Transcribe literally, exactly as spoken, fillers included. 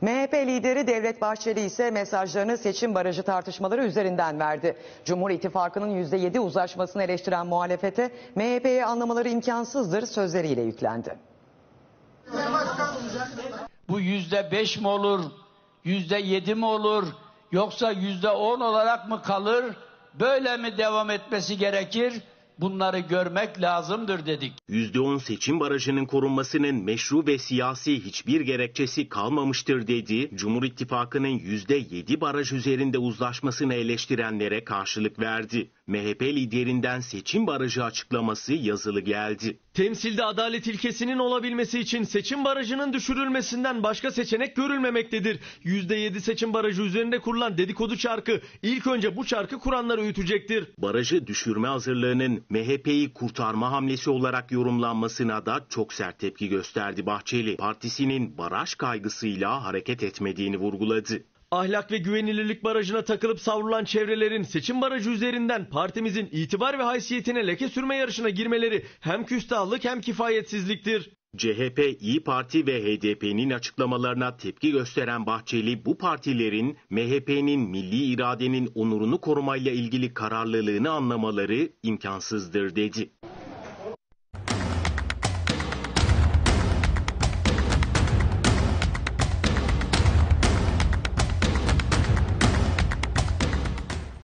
M H P lideri Devlet Bahçeli ise mesajlarını seçim barajı tartışmaları üzerinden verdi. Cumhur İttifakı'nın yüzde yedi uzlaşmasını eleştiren muhalefete M H P'yi anlamaları imkansızdır sözleriyle yüklendi. Bu yüzde beş mi olur, yüzde yedi mi olur, yoksa yüzde on olarak mı kalır, böyle mi devam etmesi gerekir? Bunları görmek lazımdır dedik. yüzde on seçim barajının korunmasının meşru ve siyasi hiçbir gerekçesi kalmamıştır dedi. Cumhur İttifakı'nın yüzde yedi baraj üzerinde uzlaşmasını eleştirenlere karşılık verdi. M H P liderinden seçim barajı açıklaması yazılı geldi. Temsilde adalet ilkesinin olabilmesi için seçim barajının düşürülmesinden başka seçenek görülmemektedir. yüzde yedi seçim barajı üzerinde kurulan dedikodu çarkı ilk önce bu çarkı kuranları uyutacaktır. Barajı düşürme hazırlığının M H P'yi kurtarma hamlesi olarak yorumlanmasına da çok sert tepki gösterdi Bahçeli. Partisinin baraj kaygısıyla hareket etmediğini vurguladı. Ahlak ve güvenilirlik barajına takılıp savrulan çevrelerin seçim barajı üzerinden partimizin itibar ve haysiyetine leke sürme yarışına girmeleri hem küstahlık hem kifayetsizliktir. C H P, İYİ Parti ve H D P'nin açıklamalarına tepki gösteren Bahçeli, bu partilerin M H P'nin milli iradenin onurunu korumayla ilgili kararlılığını anlamaları imkansızdır dedi.